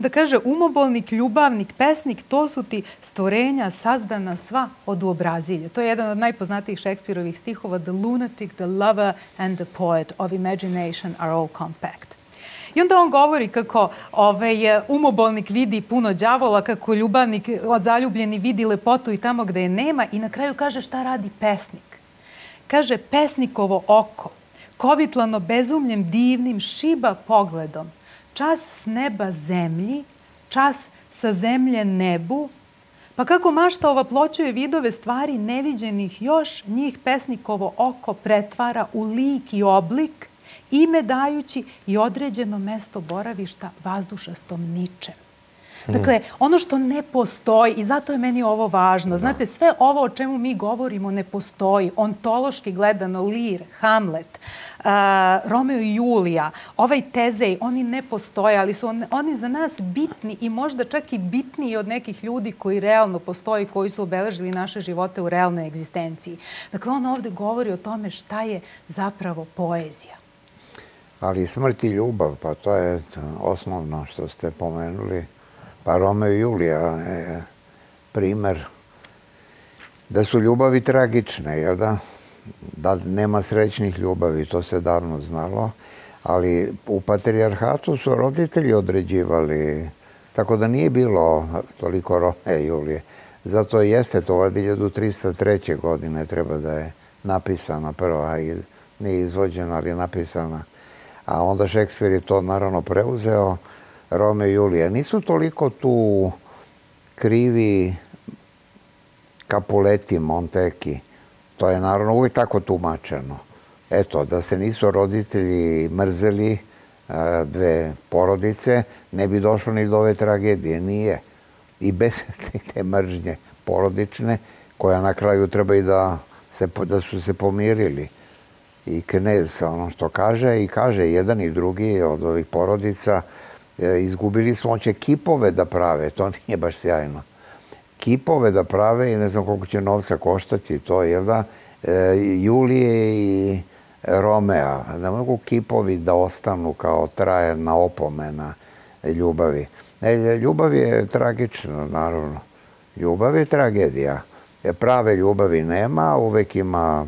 da kaže umobolnik, ljubavnik, pesnik, to su ti stvorenja sazdana sva od uobrazilja. To je jedan od najpoznatijih Šekspirovih stihova. The lunatic, the lover and the poet of imagination are all compact. I onda on govori kako umobolnik vidi puno đavola, kako ljubavnik od zaljubljeni vidi lepotu i tamo gde je nema i na kraju kaže šta radi pesnik. Kaže, pesnikovo oko, kovitlano bezumljem divnim, šiba pogledom, čas s neba zemlji, čas sa zemlje nebu, pa kako mašta ovaploćuje vidove stvari neviđenih još, njih pesnikovo oko pretvara u lik i oblik, ime dajući i određeno mesto boravišta vazdušastom ničem. Dakle, ono što ne postoji, i zato je meni ovo važno, znate, sve ovo o čemu mi govorimo ne postoji. Ontološki gledano, Lir, Hamlet, Romeo i Julija, ovaj Tezej, oni ne postoje, ali su oni za nas bitni i možda čak i bitniji od nekih ljudi koji realno postoji, koji su obeležili naše živote u realnoj egzistenciji. Dakle, on ovde govori o tome šta je zapravo poezija. Ali smrt i ljubav, pa to je osnovno što ste pomenuli. Pa Romeo i Julija je primer da su ljubavi tragične, jel da? Da nema srećnih ljubavi, to se davno znalo, ali u patrijarhatu su roditelji određivali, tako da nije bilo toliko Romeo i Julije. Zato jeste to 1303. godine treba da je napisana prva, nije izvođena, ali napisana. A onda Šekspir je to naravno preuzeo, Romeo i Julija. Nisu toliko tu krivi Capuleti, Monteki. To je naravno uvijek tako tumačeno. Eto, da se nisu roditelji mrzeli, dve porodice, ne bi došlo ni do ove tragedije. Nije. I bez te mržnje porodične, koja na kraju treba i da su se pomirili. I knez ono što kaže, i kaže jedan i drugi od ovih porodica, izgubili smo, hoće kipove da prave, to nije baš sjajno. Kipove da prave i ne znam koliko će novca koštati to, jer da, Julije i Romea, da mogu kipovi da ostanu kao trajna opomena ljubavi. Ljubav je tragična, naravno. Ljubav je tragedija. Prave ljubavi nema, uvek ima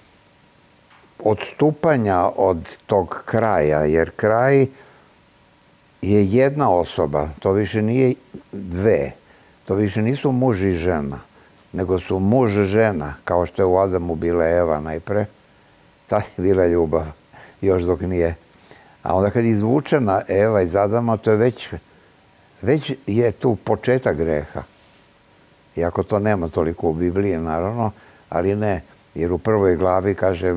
odstupanja od tog kraja, jer kraj je jedna osoba, to više nije dve, to više nisu muž i žena, nego su muž, žena, kao što je u Adamu bila Eva najpre, tad je bila ljubav, još dok nije. A onda kad je izvučena Eva iz Adama, to je već je tu početak greha. Iako to nema toliko u Bibliji, naravno, ali ne, jer u prvoj glavi kaže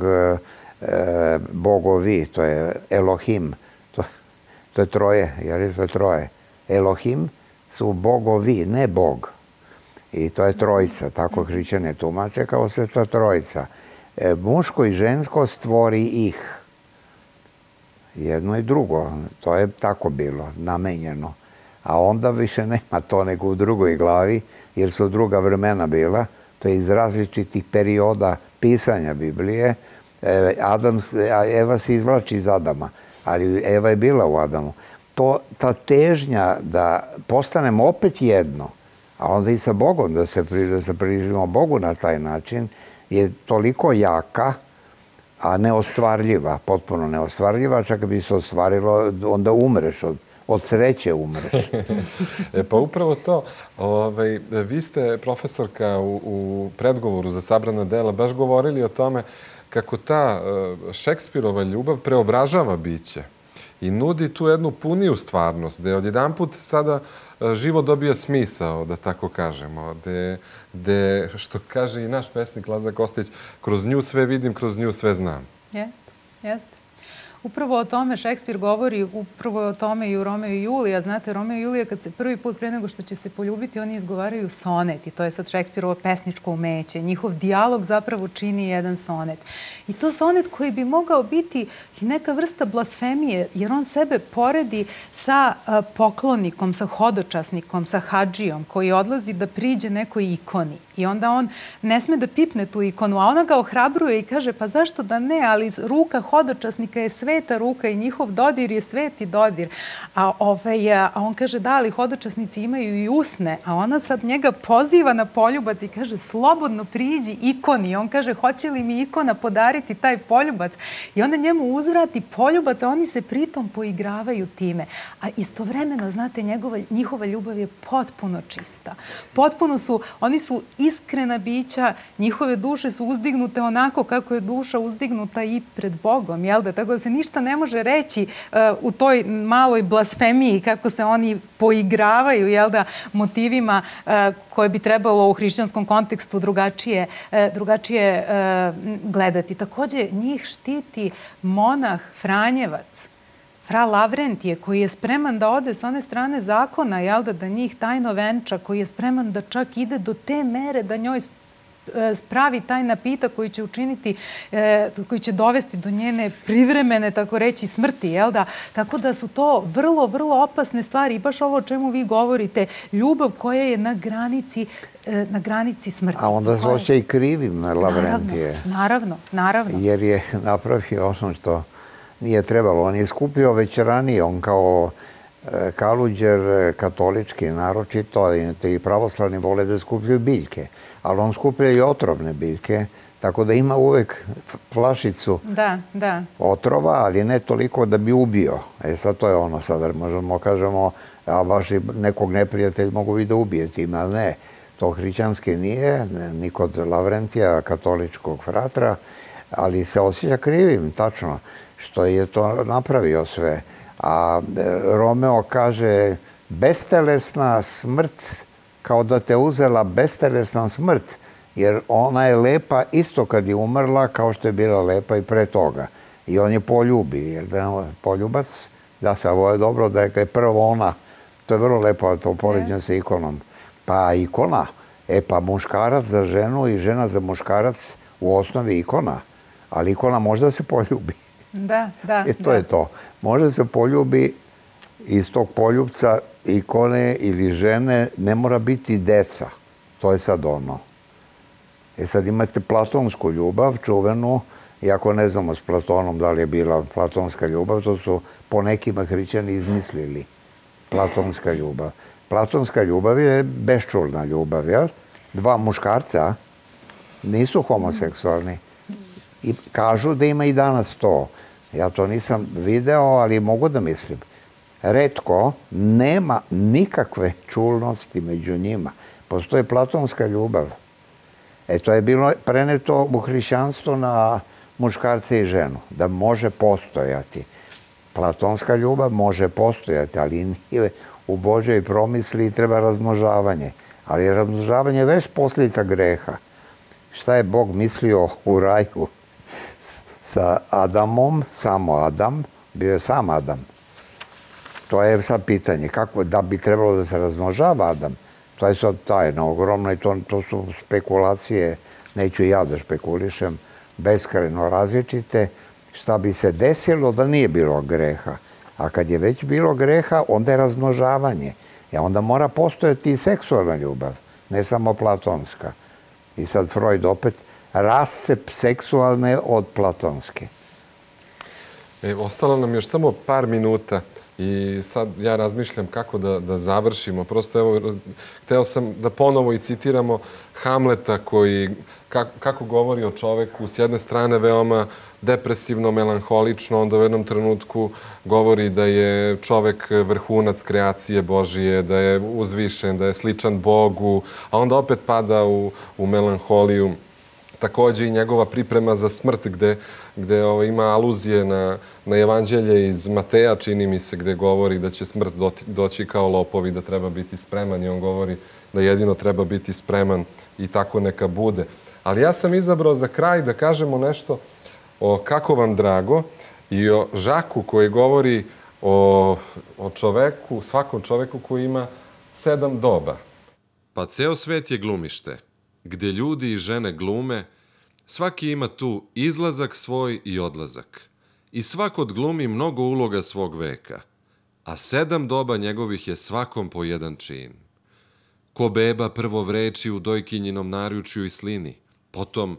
bogovi, to je Elohim, to je troje, jer to je troje. Elohim su bogovi, ne Bog. I to je trojica, tako hrišćani tumače kao Sveta Trojica. Muško i žensko stvori ih. Jedno i drugo, to je tako bilo, namenjeno. A onda više nema to nego u drugoj glavi, jer su druga vremena bila. To je iz različitih perioda pisanja Biblije. Eva se izvlači iz Adama, ali Eva je bila u Adamu. Ta težnja da postanemo opet jedno, a onda i sa Bogom, da se približimo Bogu na taj način, je toliko jaka, a neostvarljiva, potpuno neostvarljiva. Čak bi se ostvarilo, onda umreš, od sreće umreš. Pa upravo to. Vi ste, profesorka, u predgovoru za sabrana dela baš govorili o tome kako ta Šekspirova ljubav preobražava biće i nudi tu jednu puniju stvarnost, gde odjedanput sada život dobija smisao, da tako kažemo, gde, što kaže i naš pesnik Lazar Kostić, kroz nju sve vidim, kroz nju sve znam. Jeste, jeste. Upravo o tome Šekspir govori, upravo o tome i u Romeo i Julija. Znate, Romeo i Julija kad se prvi put pre nego što će se poljubiti, oni izgovaraju sonet i to je sad Šekspirovo pesničko umeće. Njihov dijalog zapravo čini jedan sonet. I to sonet koji bi mogao biti i neka vrsta blasfemije, jer on sebe poredi sa poklonikom, sa hodočasnikom, sa hadžijom koji odlazi da priđe nekoj ikoni. I onda on ne sme da pipne tu ikonu, a ona ga ohrabruje i kaže pa zašto da ne, ali ruka hodočasnika je sve sveta ruka i njihov dodir je sveti dodir. A on kaže, da, ali hodočasnici imaju i usne, a ona sad njega poziva na poljubac i kaže, slobodno priđi ikoni. On kaže, hoće li mi ikona podariti taj poljubac? I onda njemu uzvrati poljubac, a oni se pritom poigravaju time. A istovremeno, znate, njihova ljubav je potpuno čista. Oni su iskrena bića, njihove duše su uzdignute onako kako je duša uzdignuta i pred Bogom, jel da? Tako da se ništa ne može reći u toj maloj blasfemiji, kako se oni poigravaju, jel da, motivima koje bi trebalo u hrišćanskom kontekstu drugačije gledati. Takođe, njih štiti monah Franjevac, fra Lavrentije, koji je spreman da ode s one strane zakona, jel da njih tajno venča, koji je spreman da čak ide do te mere da njoj spravi taj napitak koji će učiniti, koji će dovesti do njene privremene, tako reći, smrti, jel da? Tako da su to vrlo, vrlo opasne stvari i baš ovo o čemu vi govorite, ljubav koja je na granici smrti. A onda se osjeća i krivim na Lavrentije. Naravno. Jer je napravio ono što nije trebalo. On je skupio već ranije, on kao kaluđer katolički naročito, i pravoslavni vole da skupljaju biljke, ali on skuplja i otrovne biljke, tako da ima uvek flašicu otrova, ali ne toliko da bi ubio. Sad to je ono, sad možemo kažemo, a baš i nekog neprijatelja mogu vi da ubije time, ali ne. To hrišćanski nije, ni kod Lavrentija, katoličkog fratra, ali se osjeća krivim, tačno, što je to napravio sve. A Romeo kaže, bestelesna smrt, kao da te uzela bestelesna smrt, jer ona je lepa isto kad je umrla, kao što je bila lepa i pre toga. I on je poljubi, jer da je poljubac, da se, ovo je dobro da je prvo ona, to je vrlo lepo, to poređenje sa ikonom. Pa ikona, pa muškarac za ženu i žena za muškarac u osnovi ikona, ali ikona može da se poljubi. Da. To je to. Može se poljubi iz tog poljubca ikone ili žene, ne mora biti deca. To je sad ono. Sad imate platonsku ljubav, čuvenu, iako ne znamo s Platonom da li je bila platonska ljubav, to su po nekima hrišćani izmislili. Platonska ljubav. Platonska ljubav je beščulna ljubav, jel? Dva muškarca nisu homoseksualni. I kažu da ima i danas to. Ja to nisam video, ali mogu da mislim. Retko, nema nikakve čulnosti među njima. Postoji platonska ljubav. To je bilo preneto u hrišćanstvo na muškarce i ženu, da može postojati. Platonska ljubav može postojati, ali nije u Božjoj promisli treba razmnožavanje. Ali razmnožavanje je već posljedica greha. Šta je Bog mislio u raju sa Adamom, samo Adam, bio je sam Adam. To je sad pitanje, kako da bi trebalo da se razmnožava Adam. To je sad tajna ogromna i to su spekulacije, neću ja da špekulišem, beskrajno različite. Šta bi se desilo da nije bilo greha? A kad je već bilo greha, onda je razmnožavanje. Onda mora postojati i seksualna ljubav, ne samo platonska. I sad Freud opet rascep seksualne od platonske. Ostalo nam još samo par minuta i sad ja razmišljam kako da završimo. Prosto evo, hteo sam da ponovo i citiramo Hamleta koji, kako govori o čoveku, s jedne strane veoma depresivno, melanholično, onda u jednom trenutku govori da je čovek vrhunac kreacije Božije, da je uzvišen, da je sličan Bogu, a onda opet pada u melanholiju. Takođe i njegova priprema za smrt gde ima aluzije na evanđelje iz Mateja, čini mi se, gde govori da će smrt doći kao lopovi, da treba biti spreman i on govori da jedino treba biti spreman i tako neka bude. Ali ja sam izabrao za kraj da kažemo nešto o Kako vam drago i o Žaku koji govori o čoveku, svakom čoveku koji ima 7 doba. Pa ceo svet je glumište, gde ljudi i žene glume, svaki ima tu izlazak svoj i odlazak. I svak odglumi mnogo uloga svog veka, a 7 doba njegovih je svakom po jedan čin. Ko beba prvo vreči u dojkinjinom naručju i slini, potom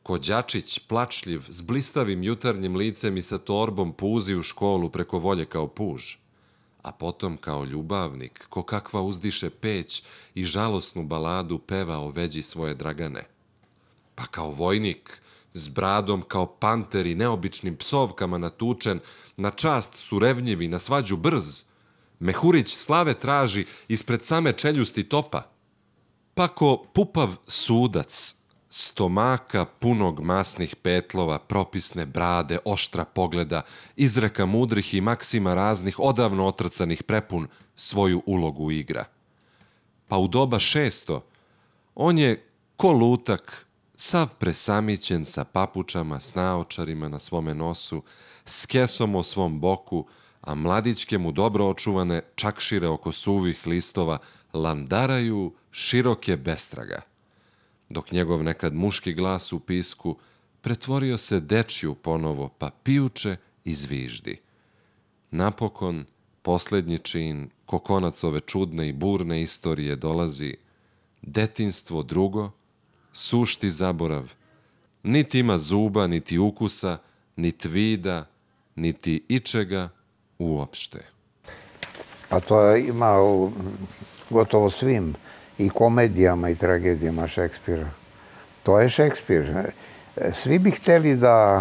ko đačić, plačljiv, s blistavim jutarnjim licem i sa torbom puzi u školu preko volje kao puž, a potom kao ljubavnik, ko kakva uzdiše peć i žalosnu baladu peva o veđi svoje Dragane. Pa kao vojnik, s bradom kao panter i neobičnim psovkama natučen, na čast surevnjiv i na svađu brz, mehurić slave traži ispred same čeljusti topa. Pa ko pupav sudac, stomaka punog masnih petlova, propisne brade, oštra pogleda, izreka mudrih i maksima raznih, odavno otrcanih prepun, svoju ulogu igra. Pa u doba 600, on je ko lutak, sav presamićen sa papučama, s naočarima na svome nosu, s kesom o svom boku, a mladićke mu dobro očuvane čakšire oko suvih listova landaraju široke bestraga, dok njegov nekad muški glas u pisku pretvorio se dečju ponovo, pa pijuče i zviždi. Napokon, poslednji čin, ko konac ove čudne i burne istorije dolazi, detinstvo drugo, sušti zaborav, niti ima zuba, niti ukusa, niti vida, niti ičega uopšte. Pa to ima u gotovo svim i komedijama i tragedijama Šekspira. To je Šekspir. Svi bi hteli da,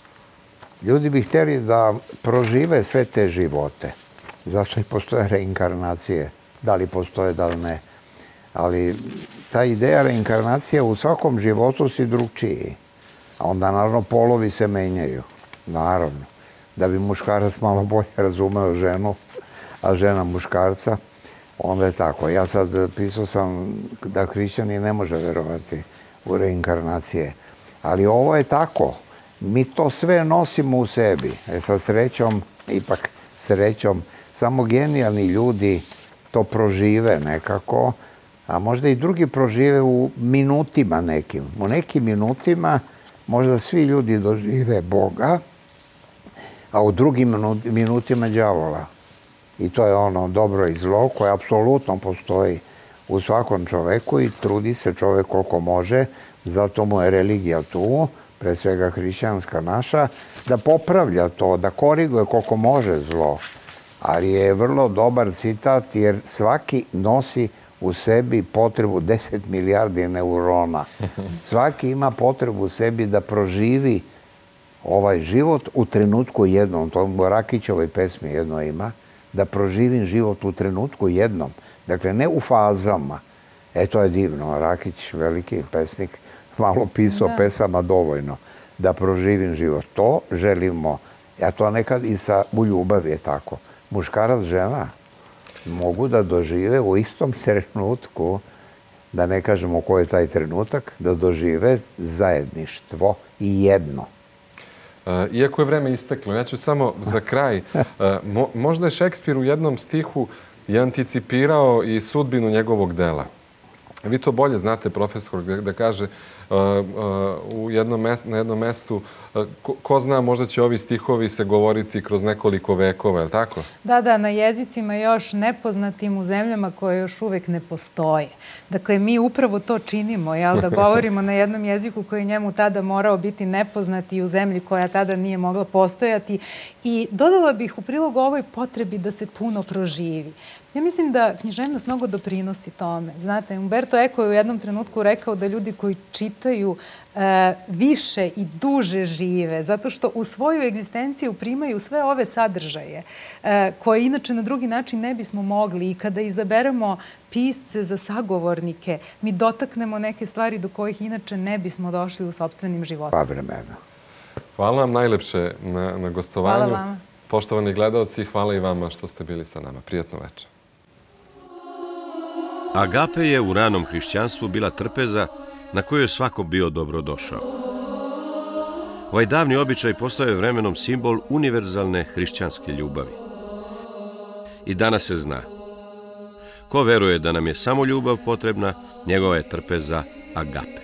ljudi bi hteli da prožive sve te živote. Zato i postoje reinkarnacije. Da li postoje, da li ne. Ali ta ideja reinkarnacije u svakom životu si drugčiji. A onda naravno polovi se menjaju. Naravno. Da bi muškarac malo bolje razumeo ženu, a žena muškarca, onda je tako. Ja sad pisao sam da hrišćani ne može verovati u reinkarnacije. Ali ovo je tako. Mi to sve nosimo u sebi. Sa srećom, ipak srećom, samo genijalni ljudi to prožive nekako, a možda i drugi prožive u minutima nekim. U nekim minutima možda svi ljudi dožive Boga, a u drugim minutima đavola. I to je ono dobro i zlo koje apsolutno postoji u svakom čoveku i trudi se čovek koliko može, zato mu je religija tu, pre svega hrišćanska naša, da popravlja to, da koriguje koliko može zlo. Ali je vrlo dobar citat jer svaki nosi u sebi potrebu 10 milijardi neurona. Svaki ima potrebu u sebi da proživi ovaj život u trenutku jednom. To u Rakićevoj pesmi jedno ima. Da proživim život u trenutku jednom. Dakle, ne u fazama. To je divno. Rakić, veliki pesnik, malo pisao pesama dovoljno. Da proživim život. To želimo. Ja to nekad i u ljubavi je tako. Muškarac, žena mogu da dožive u istom trenutku, da ne kažemo koji je taj trenutak, da dožive zajedništvo i jedno. Iako je vreme isteklo, ja ću samo za kraj, možda je Šekspir u jednom stihu je anticipirao i sudbinu njegovog dela. Vi to bolje znate, profesor, da kaže na jednom mestu, ko zna, možda će ovi stihovi se govoriti kroz nekoliko vekova, je li tako? Da, na jezicima još nepoznatim u zemljama koje još uvek ne postoje. Dakle, mi upravo to činimo, da govorimo na jednom jeziku koji njemu tada morao biti nepoznat i u zemlji koja tada nije mogla postojati. I dodala bih u prilog ovoj potrebi da se puno proživi. Ja mislim da književnost mnogo doprinosi tome. Znate, Umberto Eco je u jednom trenutku rekao da ljudi koji čitaju više i duže žive, zato što u svoju egzistenciju primaju sve ove sadržaje koje inače na drugi način ne bismo mogli. I kada izaberemo pisce za sagovornike, mi dotaknemo neke stvari do kojih inače ne bismo došli u sopstvenim životima. Pa vremena. Hvala vam najlepše na gostovanju. Hvala vama. Poštovani gledalci, hvala i vama što ste bili sa nama. Prijatno večer. Agape je u ranom hrišćanstvu bila trpeza na kojoj je svako bio dobrodošao. Ovaj davni običaj postao je vremenom simbol univerzalne hrišćanske ljubavi. I danas se zna. Ko veruje da nam je samo ljubav potrebna, njegova je trpeza agape.